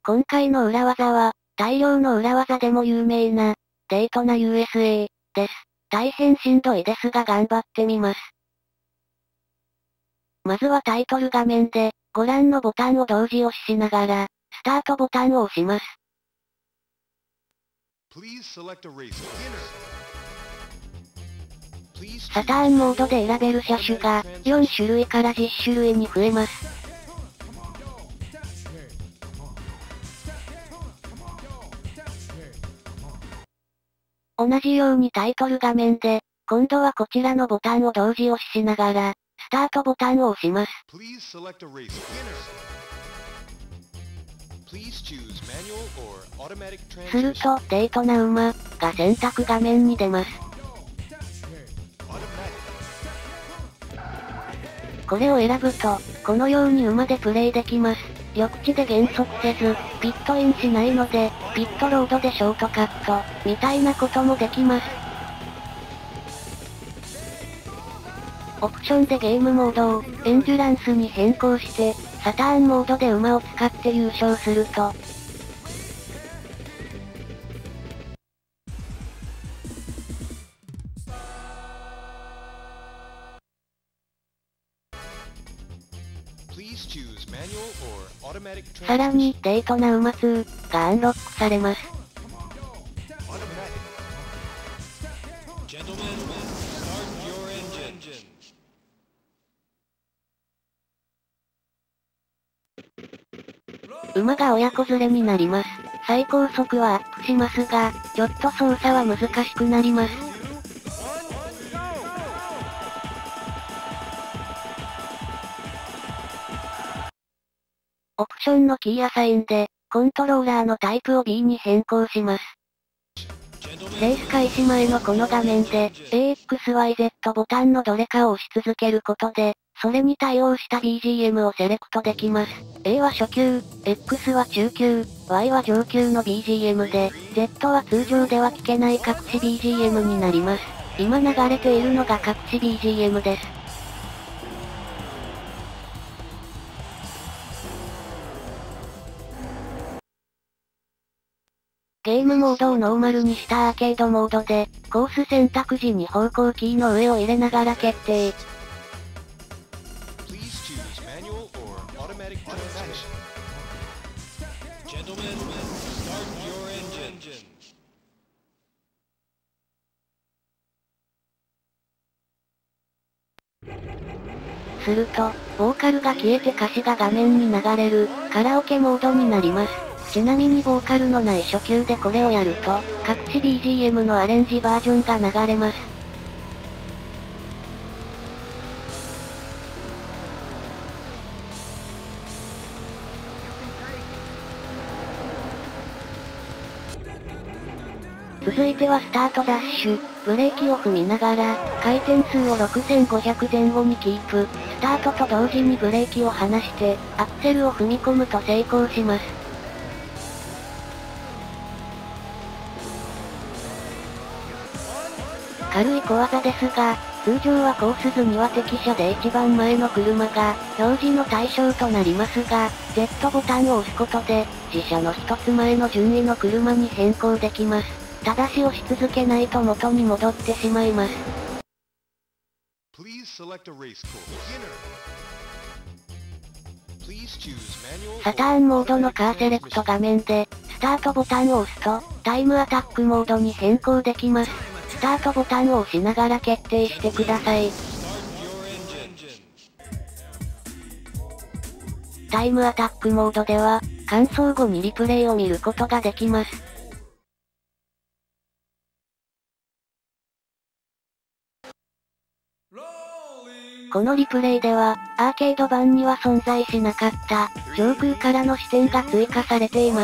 今回の裏技は、大量の裏技でも有名な、デイトナ USA です。大変しんどいですが頑張ってみます。まずはタイトル画面で、ご覧のボタンを同時押ししながら、スタートボタンを押します。サターンモードで選べる車種が、4種類から10種類に増えます。同じようにタイトル画面で、今度はこちらのボタンを同時押ししながら、スタートボタンを押します。すると、デイトナ馬が選択画面に出ます。これを選ぶと、このように馬でプレイできます。緑地で減速せず、ピットインしないので、ピットロードでショートカット、みたいなこともできます。オプションでゲームモードを、エンデュランスに変更して、サターンモードで馬を使って優勝すると、さらに、デイトナ馬2がアンロックされます。馬が親子連れになります。最高速はアップしますが、ちょっと操作は難しくなります。オプションのキーアサインで、コントローラーのタイプを B に変更します。レース開始前のこの画面で、AXYZ ボタンのどれかを押し続けることで、それに対応した BGM をセレクトできます。A は初級、X は中級、Y は上級の BGM で、Z は通常では聞けない隠し BGM になります。今流れているのが隠し BGM です。ゲームモードをノーマルにしたアーケードモードで、コース選択時に方向キーの上を入れながら決定。すると、ボーカルが消えて歌詞が画面に流れる、カラオケモードになります。ちなみにボーカルのない初級でこれをやると、隠し BGM のアレンジバージョンが流れます。続いてはスタートダッシュ、ブレーキを踏みながら、回転数を6500前後にキープ、スタートと同時にブレーキを離して、アクセルを踏み込むと成功します。軽い小技ですが、通常はコース図には敵車で一番前の車が、表示の対象となりますが、Z ボタンを押すことで、自車の一つ前の順位の車に変更できます。ただし押し続けないと元に戻ってしまいます。サターンモードのカーセレクト画面で、スタートボタンを押すと、タイムアタックモードに変更できます。スタートボタンを押しながら決定してください。タイムアタックモードでは、完走後にリプレイを見ることができます。このリプレイでは、アーケード版には存在しなかった、上空からの視点が追加されています。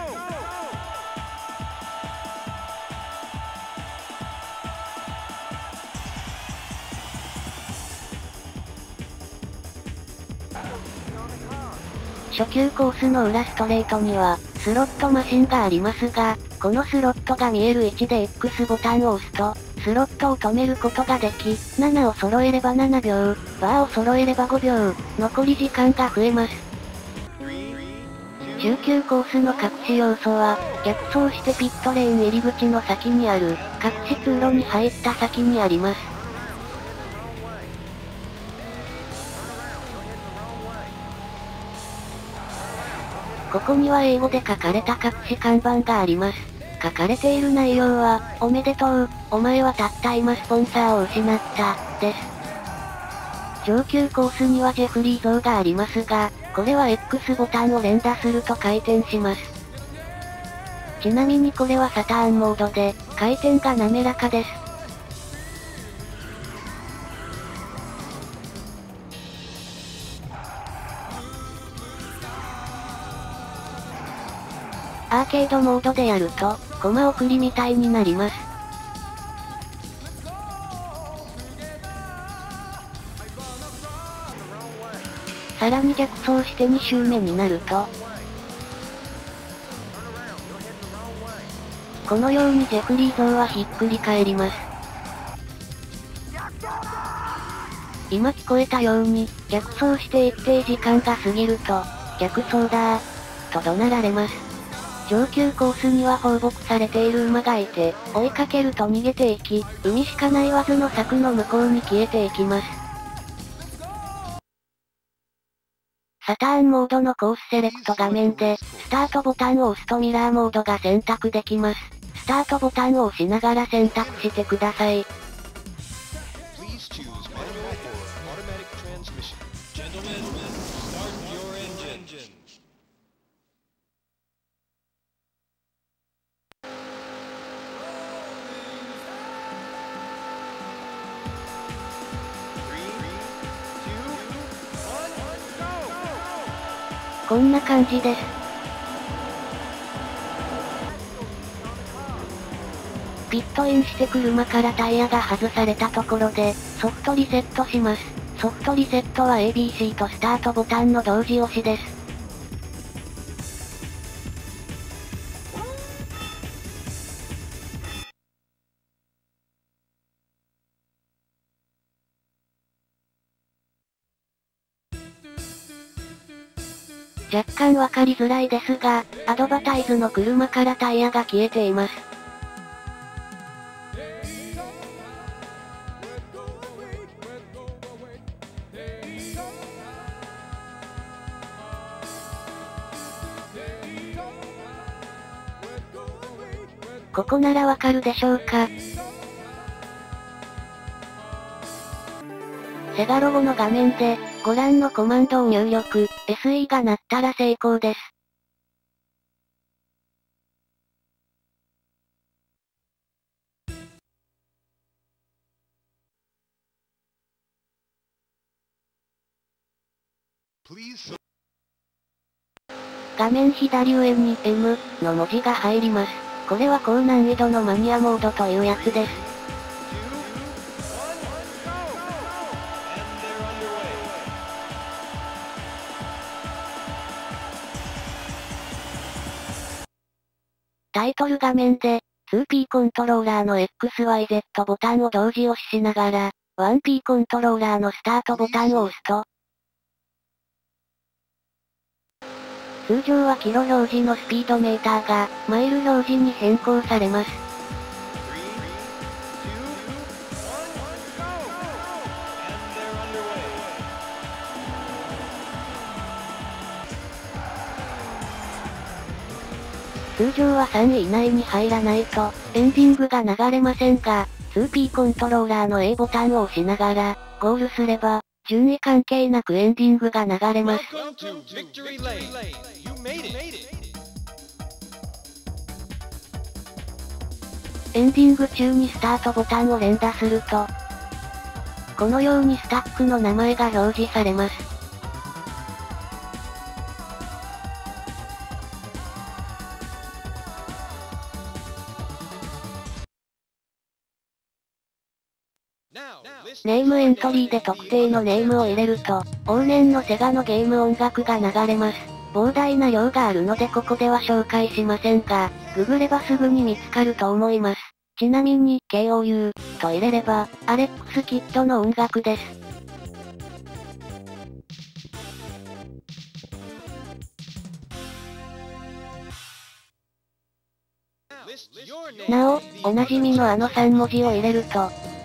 初級コースの裏ストレートには、スロットマシンがありますが、このスロットが見える位置で X ボタンを押すと、スロットを止めることができ、7を揃えれば7秒、バーを揃えれば5秒、残り時間が増えます。 周級コースの隠し要素は、逆走してピットレーン入り口の先にある、隠し通路に入った先にあります。ここには英語で書かれた隠し看板があります。書かれている内容は、おめでとう、お前はたった今スポンサーを失った、です。上級コースにはジェフリー像がありますが、これは X ボタンを連打すると回転します。ちなみにこれはサターンモードで、回転が滑らかです。アーケードモードでやると、コマ送りみたいになります。さらに逆走して2周目になると、このようにジェフリー像はひっくり返ります。今聞こえたように、逆走して一定時間が過ぎると、逆走だー、と怒鳴られます。上級コースには放牧されている馬がいて、追いかけると逃げていき、海しかない渦の柵の向こうに消えていきます。サターンモードのコースセレクト画面で、スタートボタンを押すとミラーモードが選択できます。スタートボタンを押しながら選択してください。こんな感じです。ピットインして車からタイヤが外されたところで、ソフトリセットします。ソフトリセットは ABC とスタートボタンの同時押しです。若干わかりづらいですが、アドバタイズの車からタイヤが消えています。ここならわかるでしょうか。セガロボの画面で、ご覧のコマンドを入力、SE が鳴ったら成功です。画面左上に M の文字が入ります。これは高難易度のマニアモードというやつです。タイトル画面で、2P コントローラーの XYZ ボタンを同時押ししながら、1P コントローラーのスタートボタンを押すと、通常はキロ表示のスピードメーターが、マイル表示に変更されます。通常は3位以内に入らないと、エンディングが流れませんが、2P コントローラーの A ボタンを押しながら、ゴールすれば、順位関係なくエンディングが流れます。エンディング中にスタートボタンを連打すると、このようにスタックの名前が表示されます。ネームエントリーで特定のネームを入れると、往年のセガのゲーム音楽が流れます。膨大な量があるのでここでは紹介しませんが、ググればすぐに見つかると思います。ちなみに、KOU と入れれば、アレックス・キッドの音楽です。 なお、おなじみのあの3文字を入れると、